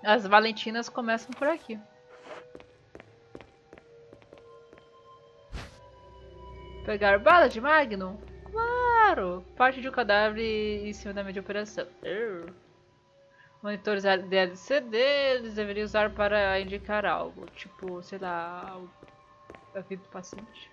As Valentinas começam por aqui. Pegar bala de Magnum? Claro! Parte de um cadáver em cima da minha operação. Monitores de LCD eles deveriam usar para indicar algo. Tipo, sei lá, a vida do paciente.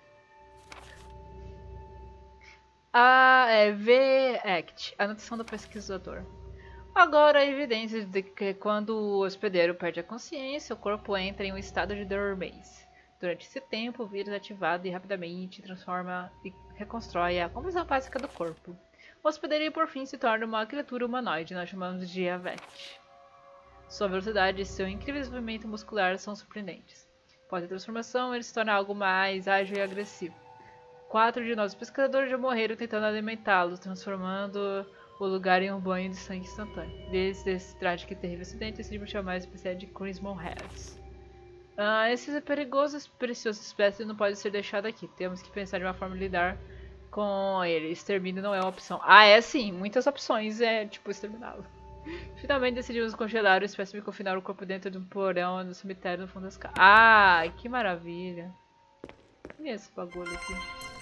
V-Act, anotação do pesquisador. Agora há evidências de que quando o hospedeiro perde a consciência, o corpo entra em um estado de dormência. Durante esse tempo, o vírus é ativado e rapidamente transforma e reconstrói a composição básica do corpo. O hospedeiro, por fim, se torna uma criatura humanoide, nós chamamos de Avect. Sua velocidade e seu incrível desenvolvimento muscular são surpreendentes. Após a transformação, ele se torna algo mais ágil e agressivo. 4 de nossos pescadores já morreram tentando alimentá-los, transformando o lugar em um banho de sangue instantâneo. Desde esse trágico e terrível acidente, decidimos chamar a espécie de Crimson Heads. Esse perigoso e precioso espécie não pode ser deixado aqui. Temos que pensar em uma forma de lidar com ele. Extermínio não é uma opção. É sim, muitas opções é tipo exterminá-lo. Finalmente decidimos congelar o espécime e confinar o corpo dentro de um porão no cemitério no fundo das casas. Que maravilha. E esse bagulho aqui?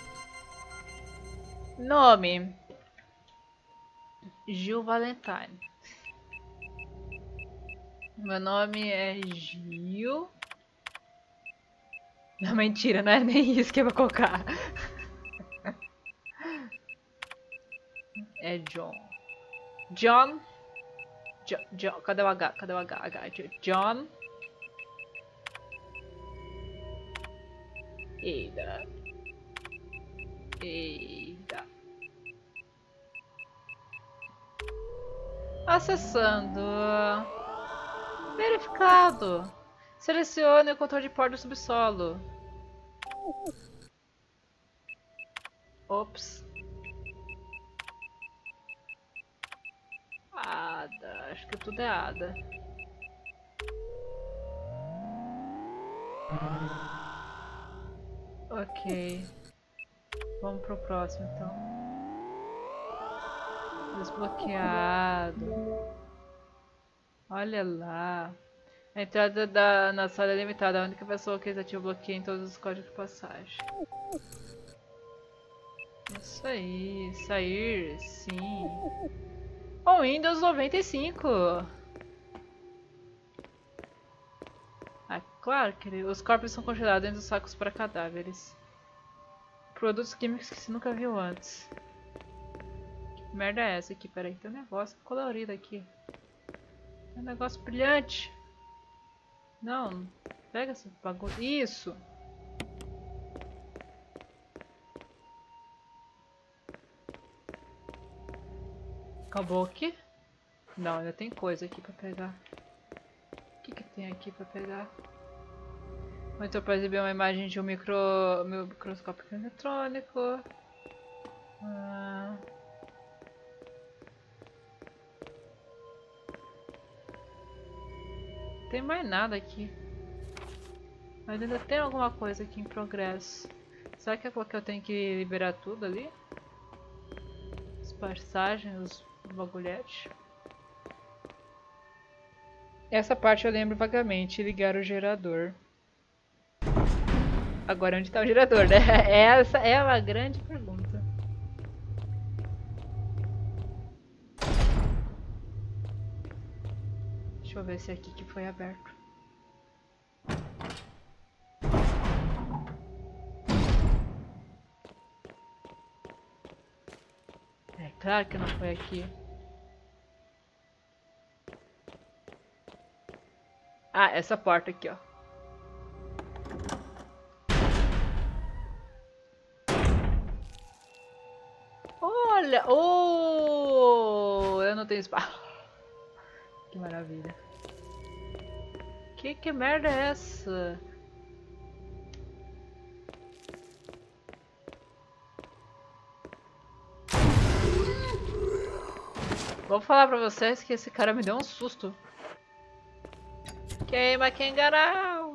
Nome: Gil Valentine. Meu nome é Gil. Não, mentira, não é nem isso que eu vou colocar. É John. John. Cadê o H? Cadê o H? John. Eida. Acessando. Verificado. Selecione o controle de porta do subsolo. Ops. Ada. Acho que tudo é Ada. Ok. Vamos pro próximo então. Desbloqueado. Olha lá. A entrada na sala é limitada. A única pessoa que desativa o bloqueio em todos os códigos de passagem. Isso aí. Sair, sim. O Windows 95. Claro que os corpos são congelados dentro dos sacos para cadáveres. Produtos químicos que você nunca viu antes. Que merda é essa aqui? Peraí, tem um negócio colorido aqui. Tem um negócio brilhante. Não, pega esse bagulho. Isso! Acabou aqui? Não, ainda tem coisa aqui pra pegar. O que tem aqui pra pegar? Monitor para exibir uma imagem de um microscópio eletrônico. Tem mais nada aqui. Mas ainda tem alguma coisa aqui em progresso. Será que é porque eu tenho que liberar tudo ali? As passagens, os bagulhetes. Essa parte eu lembro vagamente. Ligar o gerador. Agora onde está o gerador, né? Essa é uma grande pergunta. Deixa eu ver se é aqui que foi aberto. É claro que não foi aqui. Essa porta aqui, ó. Olha! Oh! Eu não tenho espaço. Que maravilha. Que merda é essa? Vou falar pra vocês que esse cara me deu um susto. Queima Kengarau!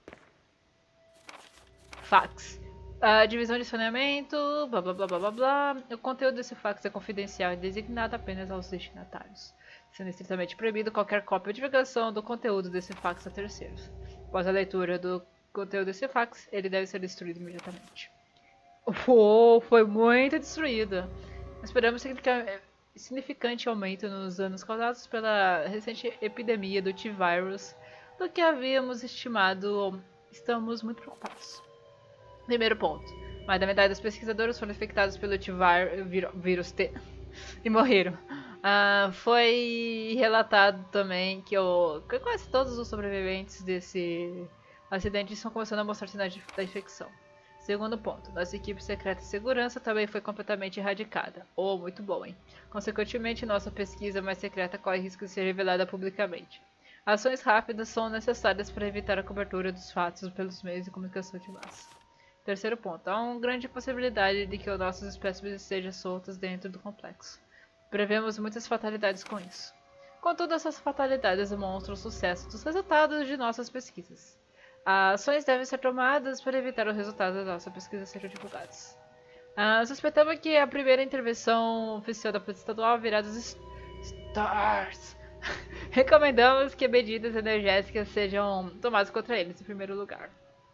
Fax. A divisão de saneamento, blá blá blá blá blá blá. O conteúdo desse fax é confidencial e designado apenas aos destinatários. sendo estritamente proibido qualquer cópia ou divulgação do conteúdo desse fax a terceiros. Após a leitura do conteúdo desse fax, ele deve ser destruído imediatamente. Uou, foi muito destruído. Esperamos significante aumento nos danos causados pela recente epidemia do T-Virus do que havíamos estimado. Estamos muito preocupados. Primeiro ponto. Mais da metade dos pesquisadores foram infectados pelo vírus T e morreram. Foi relatado também que quase todos os sobreviventes desse acidente estão começando a mostrar sinais da infecção. Segundo ponto, nossa equipe secreta de segurança também foi completamente erradicada. Oh, muito bom, hein? Consequentemente, nossa pesquisa mais secreta corre risco de ser revelada publicamente. Ações rápidas são necessárias para evitar a cobertura dos fatos pelos meios de comunicação de massa. Terceiro ponto, há uma grande possibilidade de que os nossos espécimes estejam soltos dentro do complexo. Prevemos muitas fatalidades com isso. Contudo, essas fatalidades demonstram o sucesso dos resultados de nossas pesquisas. As ações devem ser tomadas para evitar os resultados da nossa pesquisa sejam divulgados. Suspeitamos que a primeira intervenção oficial da Polícia Estadual virá dos STARS. Recomendamos que medidas energéticas sejam tomadas contra eles em primeiro lugar.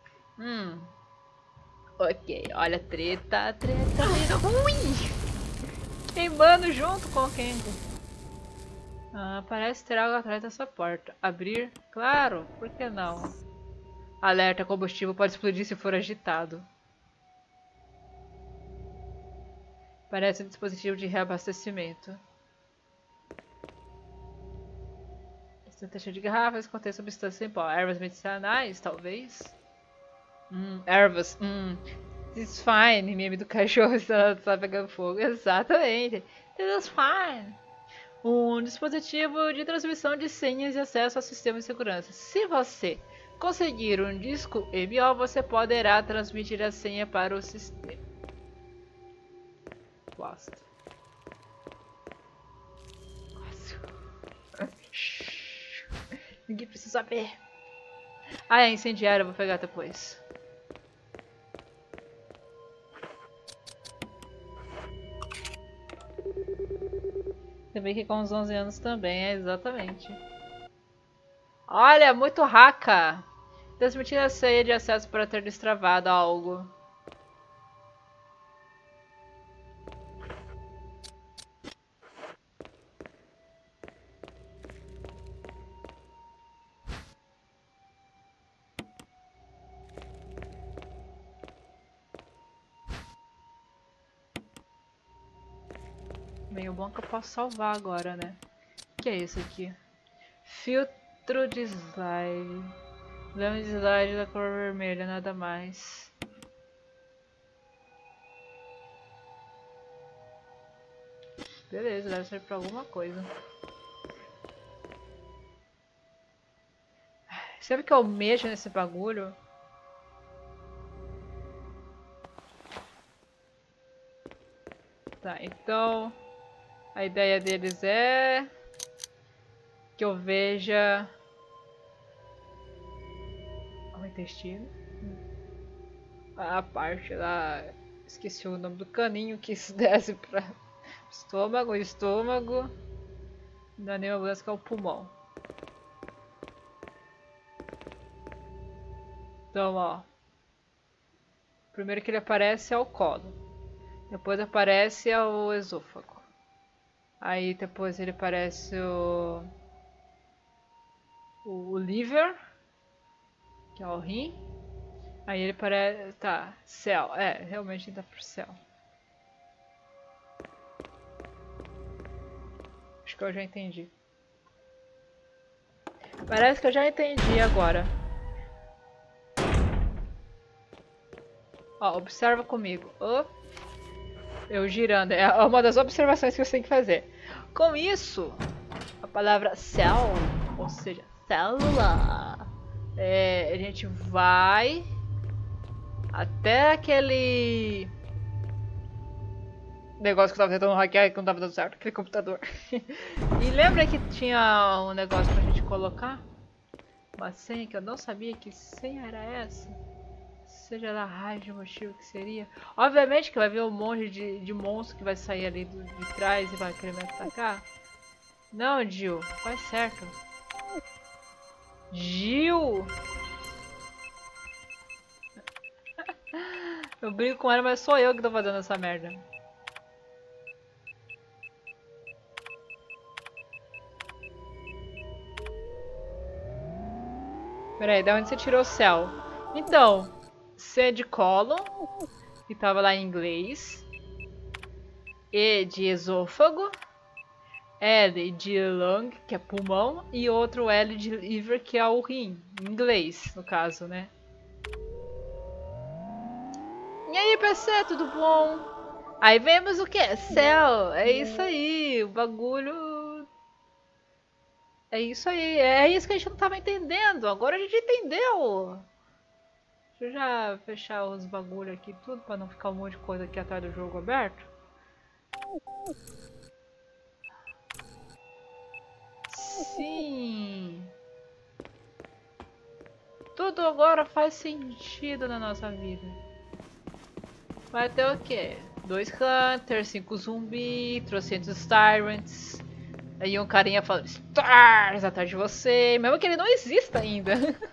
Ok, olha, treta. Ui! Queimando junto com o Kengo. Parece ter algo atrás dessa porta. Abrir? Claro, por que não? Alerta, combustível pode explodir se for agitado. Parece um dispositivo de reabastecimento. Está cheio de garrafas, contém substância em pó. Ervas medicinais, talvez? Ervas. This is fine. Meme do cachorro está pegando fogo. Exatamente. This is fine. Um dispositivo de transmissão de senhas e acesso ao sistema de segurança. Se você conseguir um disco MO, você poderá transmitir a senha para o sistema. Gosto. Ninguém precisa saber. É incendiário, eu vou pegar depois. Também que com uns 11 anos também, exatamente. Olha, muito hacker. Transmitir a senha de acesso para ter destravado algo. Bem, o bom é que eu posso salvar agora, né? O que é isso aqui? Filtro de slide. Lama de slide da cor vermelha, nada mais. Beleza, deve servir pra alguma coisa. Sempre que eu mexo nesse bagulho... Tá, então... A ideia deles é... que eu veja... o intestino. A parte lá... Esqueci o nome do caninho que isso desce pra... estômago. Não é nem uma mudança que é o pulmão. Então, ó. O primeiro que ele aparece é o colo. Depois aparece o esôfago. Aí depois ele aparece o liver, que é o rim. Aí ele parece... tá, céu. Realmente dá pro céu. Acho que eu já entendi. Parece que eu já entendi agora. Ó, observa comigo. Eu girando. É uma das observações que você tem que fazer. Com isso, a palavra cell, ou seja, célula, a gente vai até aquele negócio que eu tava tentando hackear e que não tava dando certo, aquele computador. E lembra que tinha um negócio pra gente colocar? Uma senha que eu não sabia que senha era essa. Seja lá raio de motivo que seria. Obviamente que vai vir um monte de monstro que vai sair ali de trás e vai querer me atacar. Não, Jill. Faz certo. Jill! Eu brinco com ela, mas sou eu que tô fazendo essa merda. Peraí, da onde você tirou o céu? Então, C é de colo, que tava lá em inglês. E de esôfago. L de lung, que é pulmão. E outro L de liver, que é o rim. Em inglês, no caso, né? E aí, PC, tudo bom? Aí vemos o que? Céu. É isso aí. O bagulho. É isso aí. É isso que a gente não tava entendendo. Agora a gente entendeu. Deixa eu já fechar os bagulho aqui tudo pra não ficar um monte de coisa aqui atrás do jogo aberto. Sim. Tudo agora faz sentido na nossa vida. Vai ter o quê? 2 Hunters, 5 zumbi, 300 Tyrants. Aí um carinha falando Stars atrás de você, mesmo que ele não exista ainda.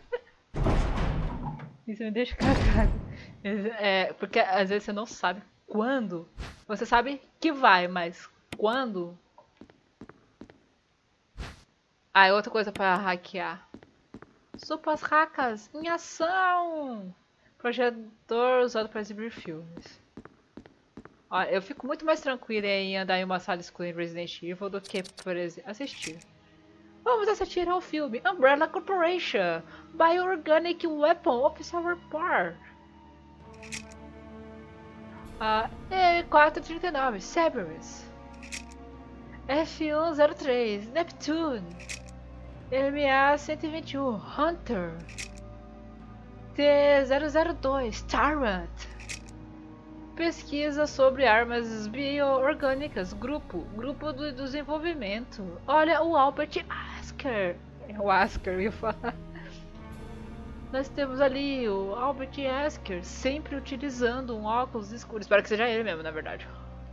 Isso me deixa cagado. É, porque às vezes você não sabe quando. Você sabe que vai, mas quando? Ah, é outra coisa pra hackear. Supas hackers em ação! Projetor usado para exibir filmes. Olha, eu fico muito mais tranquila em andar em uma sala escura em Resident Evil do que, por exemplo, assistir. Vamos assistir ao filme Umbrella Corporation, Bioorganic Weapon of Sour Part. E439, Cerberus. F103, Neptune. MA121, Hunter. T002, Tyrant. Pesquisa sobre armas bioorgânicas, grupo do desenvolvimento. Olha o Albert Asker. É o Asker, eu ia falar. Nós temos ali o Albert Asker, sempre utilizando um óculos escuro. Espero que seja ele mesmo, na verdade.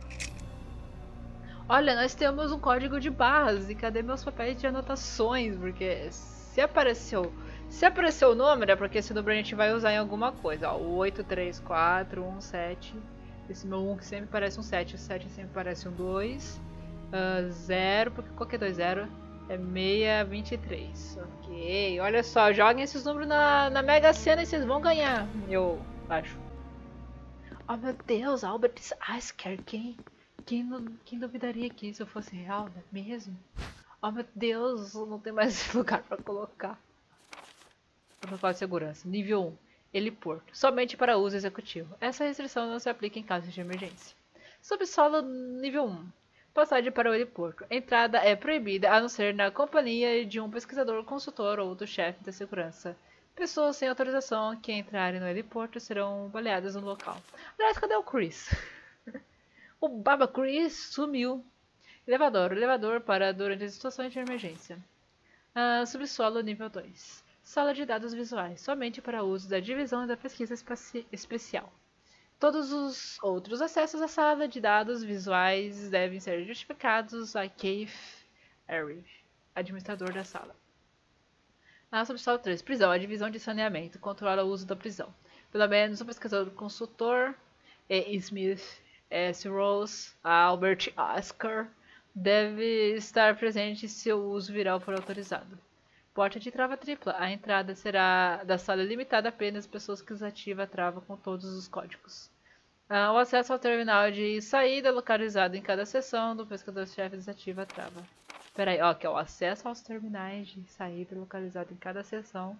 Olha, nós temos um código de barras. E cadê meus papéis de anotações? Porque se apareceu o número, é porque esse número a gente vai usar em alguma coisa. Ó, o 834117. Esse meu 1 que sempre parece um 7. O 7 sempre parece um 2. 0, porque qualquer 2 0 é 623. Ok, olha só, joguem esses números na Mega Sena e vocês vão ganhar. Eu acho. Oh meu Deus, Albert Asker, quem duvidaria que isso fosse real, não é mesmo? Oh meu Deus, não tem mais lugar pra colocar. Protocolo de segurança. Nível 1. Heliporto. Somente para uso executivo. Essa restrição não se aplica em casos de emergência. Subsolo nível 1. Passagem para o heliporto. Entrada é proibida a não ser na companhia de um pesquisador, consultor ou do chefe da segurança. Pessoas sem autorização que entrarem no heliporto serão baleadas no local. Aliás, cadê o Chris? O Baba Chris sumiu. Elevador. O elevador para durante as situações de emergência. Subsolo nível 2. Sala de dados visuais. Somente para uso da divisão da pesquisa especial. Todos os outros acessos à sala de dados visuais devem ser justificados a Keith Arif, administrador da sala. Subsolo 3. Prisão. A divisão de saneamento. Controla o uso da prisão. Pelo menos o pesquisador consultor Smith S. Rose, Albert Asker, deve estar presente se o uso viral for autorizado. Porta de trava tripla. A entrada será da sala limitada apenas às pessoas que desativam a trava com todos os códigos. O acesso ao terminal de saída localizado em cada seção do pesquisador-chefe desativa a trava. Espera aí, ó, que é o acesso aos terminais de saída localizado em cada seção.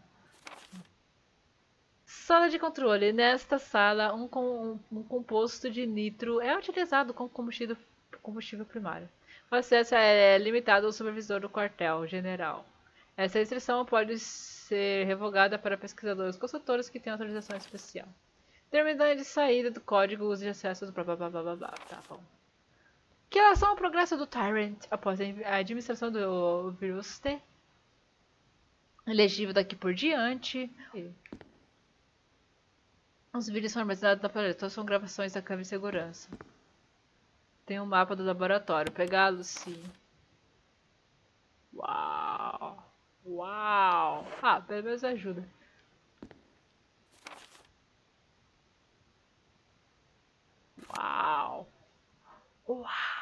Sala de controle. Nesta sala, um composto de nitro é utilizado como combustível primário. O acesso é limitado ao supervisor do quartel-general. Essa restrição pode ser revogada para pesquisadores consultores que têm autorização especial. Terminal de saída do código, uso de acesso do blá blá blá blá blá. Tá bom. Que relação ao progresso do Tyrant após a administração do vírus T? Elegível daqui por diante. Os vídeos são armazenados na parede, todos são gravações da câmera de segurança. Tem um mapa do laboratório, pegá-lo sim. Uau! Uau! Ah, pelo menos ajuda. Uau! Uau!